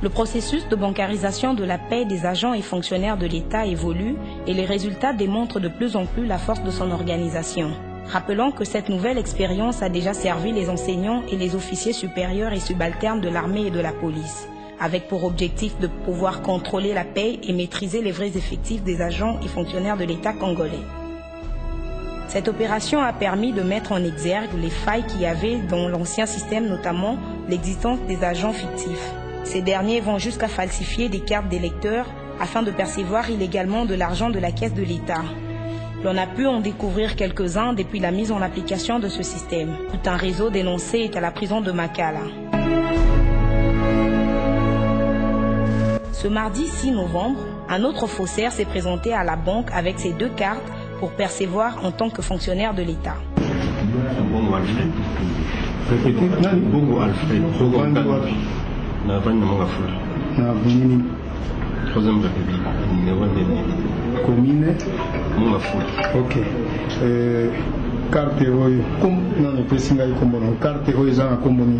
Le processus de bancarisation de la paie des agents et fonctionnaires de l'État évolue et les résultats démontrent de plus en plus la force de son organisation. Rappelons que cette nouvelle expérience a déjà servi les enseignants et les officiers supérieurs et subalternes de l'armée et de la police, avec pour objectif de pouvoir contrôler la paie et maîtriser les vrais effectifs des agents et fonctionnaires de l'État congolais. Cette opération a permis de mettre en exergue les failles qu'il y avait dans l'ancien système, notamment l'existence des agents fictifs. Ces derniers vont jusqu'à falsifier des cartes d'électeurs afin de percevoir illégalement de l'argent de la caisse de l'État. L'on a pu en découvrir quelques-uns depuis la mise en application de ce système. Tout un réseau dénoncé est à la prison de Makala. Ce mardi 6 novembre, un autre faussaire s'est présenté à la banque avec ses 2 cartes pour percevoir en tant que fonctionnaire de l'État. Ok. Carte oyo non pesinga ikombono carte oyo za na komboni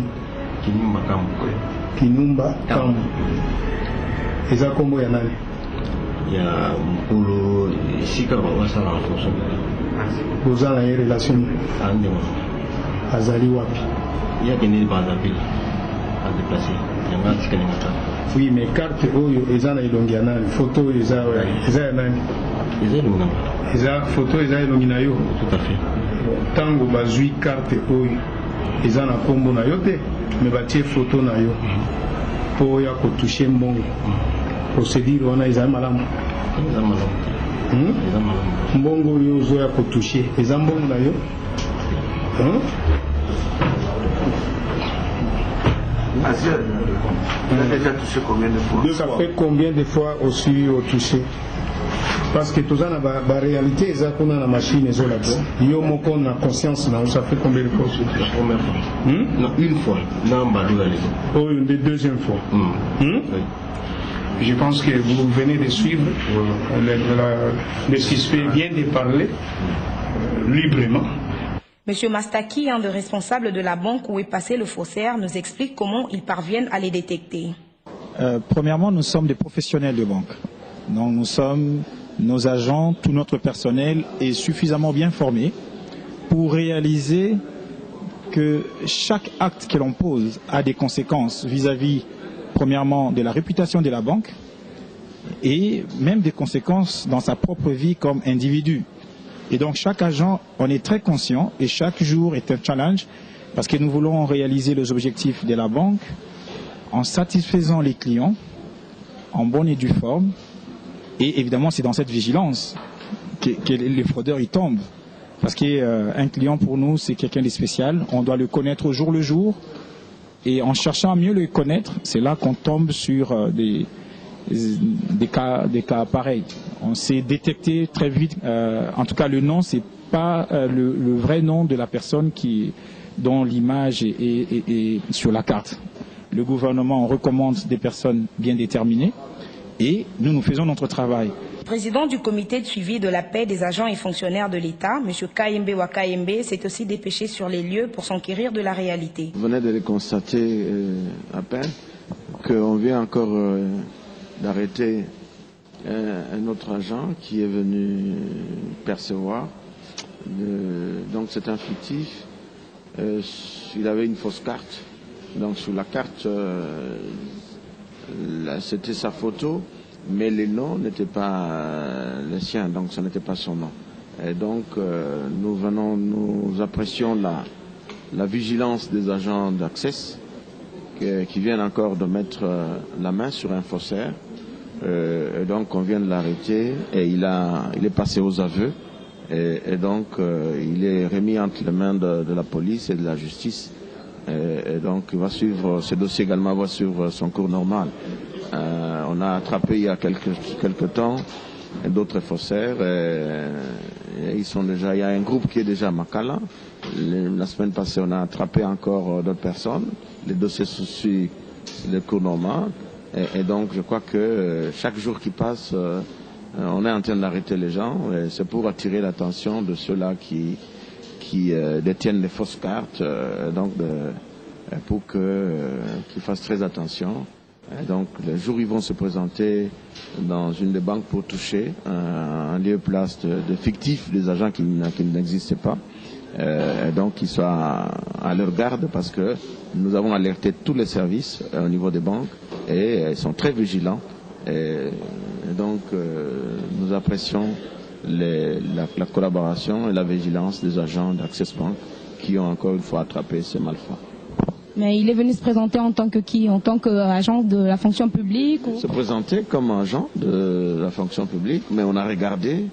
Kinumba Kambu eza kombo ya nani ya mkulu sika wasala en fonction vous avez une relation ande azali wapi ya kene bazapili a déplacer yanga tika ngata. Oui, mais carte oyo eza na ilongi ya nani photo eza ya nani eza ilongi eza photo eza ilongi na yo tout à fait tango bazui carte oyo eza na kombo na yo te mais batie photo na yo po ya ko toucher mbongo procédure wana eza malamu mbongo oyo ozo ya ko toucher eza mbongo na yo Il a déjà touché combien de fois? Ça fait combien de fois aussi au touché? Parce que tout ça, la réalité, c'est qu'on a la machine et là. Yo moko na conscience, ça fait combien de fois? La première fois. Non, une fois. Non, oh, une des deuxième fois. Oui. Je pense que vous venez de suivre. Le suspect vient de parler librement. Monsieur Mastaki, un des responsables de la banque où est passé le faussaire, nous explique comment ils parviennent à les détecter. Premièrement, nous sommes des professionnels de banque. Donc nous sommes, nos agents, tout notre personnel est suffisamment bien formé pour réaliser que chaque acte que l'on pose a des conséquences vis-à-vis, premièrement, de la réputation de la banque et même des conséquences dans sa propre vie comme individu. Et donc chaque agent, on est très conscient et chaque jour est un challenge parce que nous voulons réaliser les objectifs de la banque en satisfaisant les clients, en bonne et due forme. Et évidemment, c'est dans cette vigilance que les fraudeurs y tombent. Parce qu'un client pour nous, c'est quelqu'un de spécial. On doit le connaître au jour le jour. Et en cherchant à mieux le connaître, c'est là qu'on tombe sur des cas pareils. On s'est détecté très vite, en tout cas le nom, c'est pas le vrai nom de la personne dont l'image est sur la carte. Le gouvernement recommande des personnes bien déterminées et nous faisons notre travail. Le président du comité de suivi de la paie des agents et fonctionnaires de l'État, M. Kayembe Wakayembe, s'est aussi dépêché sur les lieux pour s'enquérir de la réalité. Vous venez de le constater à peine qu'on vient encore d'arrêter un autre agent qui est venu percevoir. Donc c'est un fictif. Il avait une fausse carte. Donc sur la carte, c'était sa photo, mais les noms n'étaient pas les siens, donc ce n'était pas son nom. Et donc nous apprécions la vigilance des agents d'Access qui viennent encore de mettre la main sur un faussaire. Et donc on vient de l'arrêter et il est passé aux aveux et donc il est remis entre les mains de la police et de la justice et donc il va suivre, ce dossier également va suivre son cours normal. On a attrapé il y a quelques temps d'autres faussaires et ils sont déjà, il y a un groupe qui est déjà à Makala. La semaine passée on a attrapé encore d'autres personnes. Les dossiers suivent le cours normal. Et donc je crois que chaque jour qui passe, on est en train d'arrêter les gens. C'est pour attirer l'attention de ceux-là qui détiennent les fausses cartes, pour qu'ils fassent très attention. Et donc, le jour où ils vont se présenter dans une des banques pour toucher un lieu-place de fictif des agents qui n'existaient pas, et donc qu'ils soient à leur garde parce que nous avons alerté tous les services au niveau des banques et ils sont très vigilants. Et donc, nous apprécions la collaboration et la vigilance des agents d'Access Bank qui ont encore une fois attrapé ces malfrats. Mais il est venu se présenter en tant que qui? En tant qu'agent de la fonction publique ou... Se présenter comme agent de la fonction publique, mais on a regardé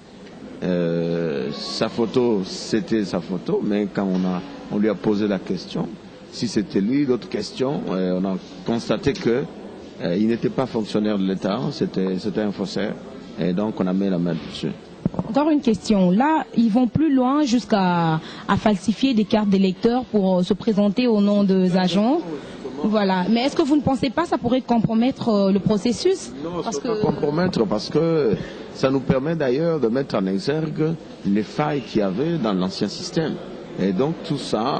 sa photo, c'était sa photo, mais quand on lui a posé la question, si c'était lui, d'autres questions, on a constaté que il n'était pas fonctionnaire de l'État, c'était un faussaire, et donc on a mis la main dessus. Encore une question. Là, ils vont plus loin jusqu'à falsifier des cartes d'électeurs pour se présenter au nom des agents. Voilà. Mais est-ce que vous ne pensez pas que ça pourrait compromettre le processus? Non, ça ne peut pas compromettre parce que ça nous permet d'ailleurs de mettre en exergue les failles qu'il y avait dans l'ancien système. Et donc tout ça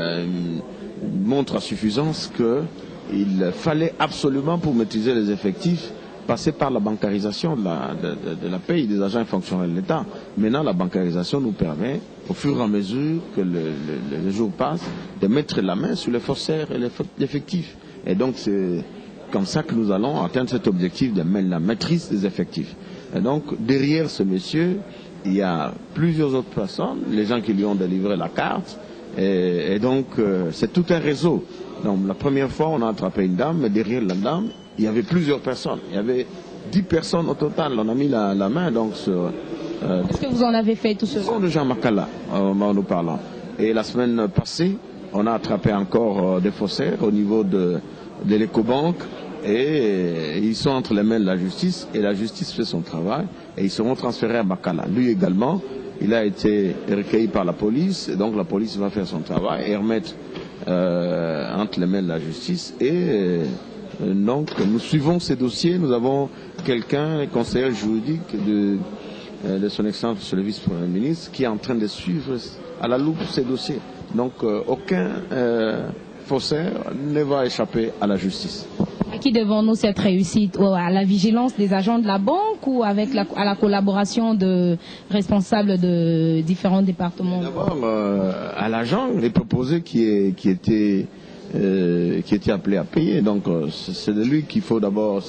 montre à suffisance qu'il fallait absolument, pour maîtriser les effectifs, passer par la bancarisation de la paye des agents fonctionnels de l'État. Maintenant, la bancarisation nous permet, au fur et à mesure que les jours passent, de mettre la main sur les faussaires et les effectifs. Et donc, c'est comme ça que nous allons atteindre cet objectif de la maîtrise des effectifs. Et donc, derrière ce monsieur, il y a plusieurs autres personnes, les gens qui lui ont délivré la carte. Et donc, c'est tout un réseau. Donc, la première fois, on a attrapé une dame, mais derrière la dame, il y avait plusieurs personnes. Il y avait 10 personnes au total. On a mis la main donc sur... Est-ce que vous en avez fait tout cela? Ce sont des gens Makala, en nous parlant. Et la semaine passée, on a attrapé encore des faussaires au niveau de l'Ecobank. Et ils sont entre les mains de la justice. Et la justice fait son travail. Et ils seront transférés à Makala. Lui également, il a été recueilli par la police. Et donc la police va faire son travail et remettre entre les mains de la justice. Et... donc, nous suivons ces dossiers. Nous avons quelqu'un, conseiller juridique de son Excellence, Monsieur le Vice-Premier ministre, qui est en train de suivre à la loupe ces dossiers. Donc, aucun faussaire ne va échapper à la justice. À qui devons-nous cette réussite? À la vigilance des agents de la banque ou à la collaboration de responsables de différents départements? D'abord, à l'agent, les proposés qui étaient appelé à payer. Donc c'est à lui qu'il faut d'abord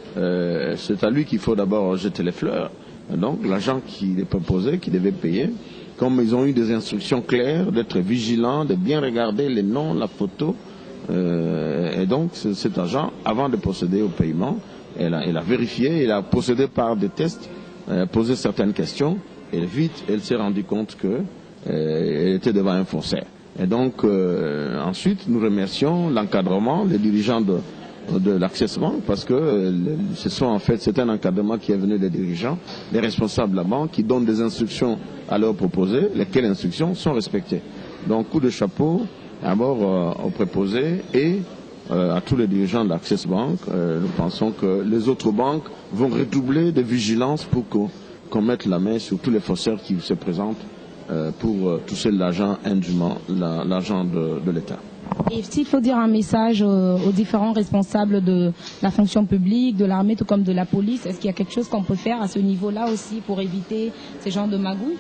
jeter les fleurs. Donc l'agent qui les proposait, qui devait payer, comme ils ont eu des instructions claires d'être vigilants, de bien regarder les noms, la photo, et donc cet agent, avant de procéder au paiement, il a vérifié, il a procédé par des tests, posé certaines questions, et vite elle s'est rendue compte qu'elle était devant un faussaire. Et donc, ensuite, nous remercions l'encadrement, les dirigeants de l'Access Bank, parce que c'est un encadrement qui est venu des dirigeants, des responsables de la banque, qui donnent des instructions à leur proposer, lesquelles instructions sont respectées. Donc, coup de chapeau, d'abord aux préposés et à tous les dirigeants de l'Access Bank. Nous pensons que les autres banques vont redoubler de vigilance pour qu'on mette la main sur tous les faussaires qui se présentent pour toucher l'argent indûment, l'argent de l'État. Et s'il faut dire un message aux différents responsables de la fonction publique, de l'armée, tout comme de la police, est-ce qu'il y a quelque chose qu'on peut faire à ce niveau-là aussi pour éviter ces genres de magouilles?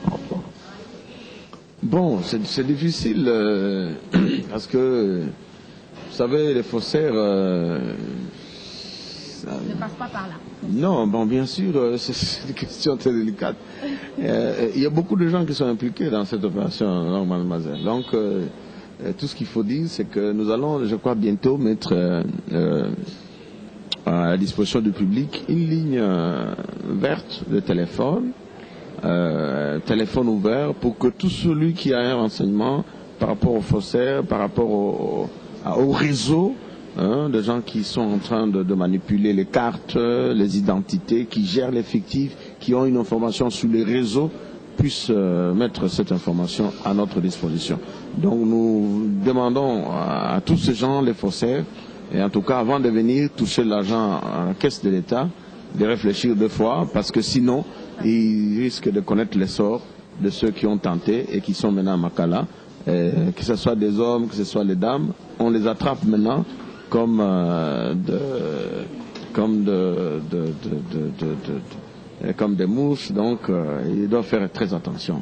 Bon, c'est difficile parce que, vous savez, les faussaires... ne passe pas par là. Non, bon, bien sûr, c'est une question très délicate. Il y a beaucoup de gens qui sont impliqués dans cette opération, mademoiselle. Donc, tout ce qu'il faut dire, c'est que nous allons, je crois, bientôt mettre à la disposition du public une ligne verte de téléphone, téléphone ouvert, pour que tout celui qui a un renseignement par rapport aux faussaires, par rapport au réseau, des gens qui sont en train de manipuler les cartes, les identités, qui gèrent l'effectif, qui ont une information sur les réseaux, puissent mettre cette information à notre disposition. Donc nous demandons à tous ces gens, les faussaires, et en tout cas avant de venir toucher l'argent à la caisse de l'État, de réfléchir 2 fois, parce que sinon ils risquent de connaître les sorts de ceux qui ont tenté et qui sont maintenant à Makala, que ce soit des hommes, que ce soit les dames. On les attrape maintenant comme des mousses, donc il doit faire très attention.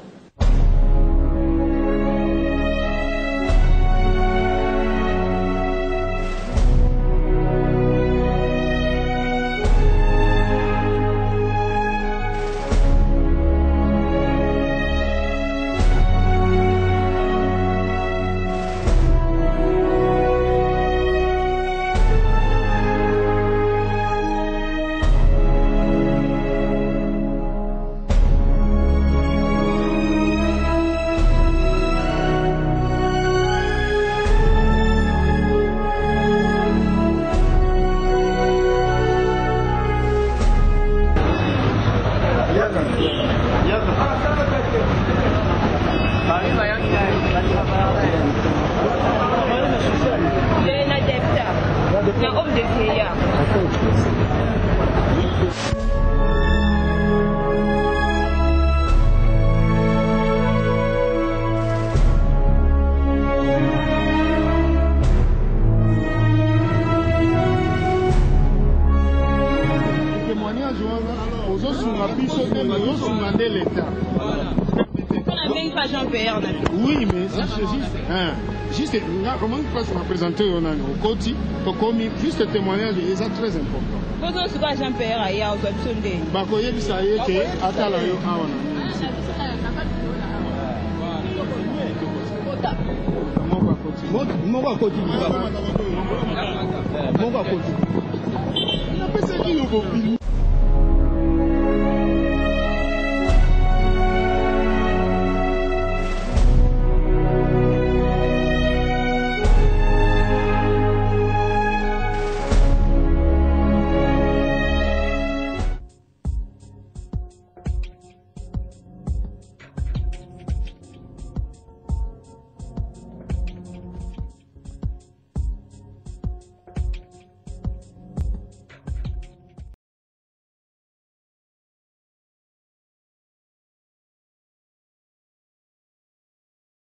Oui, mais c'est juste comment il peut se représenter au Koti, Tokomi, juste le témoignage est très important. Comment se passe Jean-Pierre Aya au Sunday? Bakoye bisaye ke atala yo awana. Mon Koti. On appelle ça qui nous